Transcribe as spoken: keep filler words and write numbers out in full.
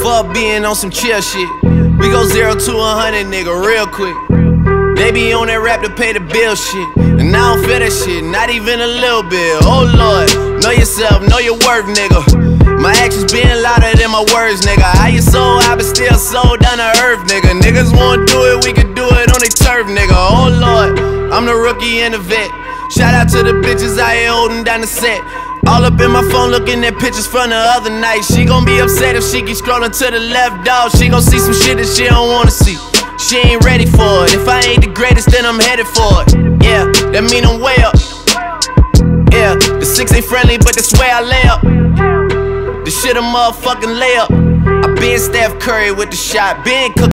Fuck being on some chill shit. We go zero to a hundred, nigga, real quick. They be on that rap to pay the bill shit, and I don't feel that shit, not even a little bit. Oh Lord, know yourself, know your worth, nigga. My actions being louder than my words, nigga. How you sold, I been still sold down to earth, nigga. Niggas won't do it, we can do it on their turf, nigga. Oh Lord, I'm the rookie and the vet. Shout out to the bitches out here holding down the set. All up in my phone looking at pictures from the other night. She gon' be upset if she keep scrolling to the left, dog. She gon' see some shit that she don't wanna see. She ain't ready for it. If I ain't the greatest, then I'm headed for it. Yeah, that mean I'm way up. Yeah, the six ain't friendly, but that's where I lay up. The shit a motherfucking layup. I been Steph Curry with the shot, been cooking.